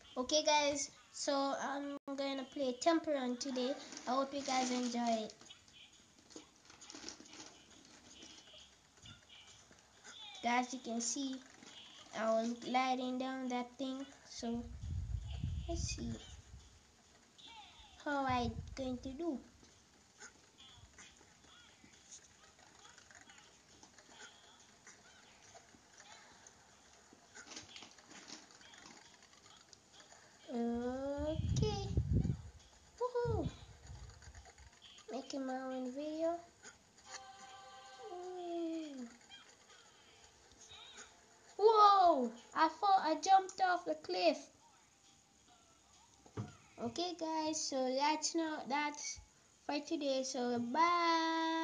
Okay, guys, so I'm gonna play Temple Run today. I hope you guys enjoy it. Guys, you can see I was gliding down that thing. So let's see how I going to do. Okay, woohoo! Making my own video. Ooh. Whoa! I thought I jumped off the cliff. Okay, guys, so that's for today. So bye.